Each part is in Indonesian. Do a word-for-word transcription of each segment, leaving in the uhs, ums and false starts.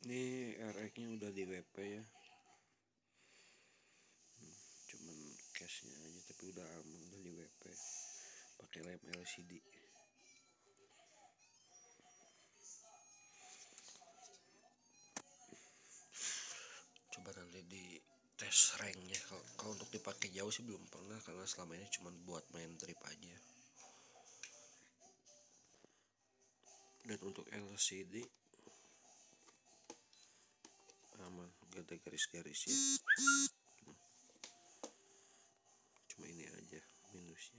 Ini R X nya udah di W P ya, hmm, cuman case nya aja tapi udah aman, udah di W P pakai lem L C D. Coba nanti di tes ranknya. Kalau untuk dipakai jauh sih belum pernah, karena selama ini cuma buat main trip aja. Dan untuk L C D aman, gak ada garis-garisnya, cuma ini aja minusnya.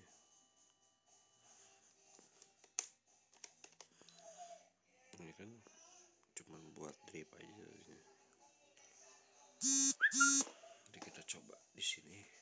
Ini kan cuma buat trip aja. Jadi kita coba di sini.